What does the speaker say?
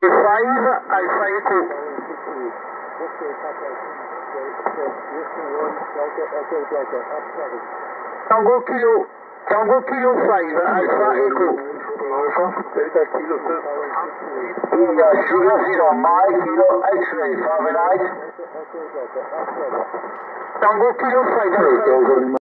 Alpha Echo. Tango Kilo 5, Alpha Echo. Sugar Zero, Mike Kilo X-ray, Fahrenheit. Tango Kilo 5, Alpha Echo.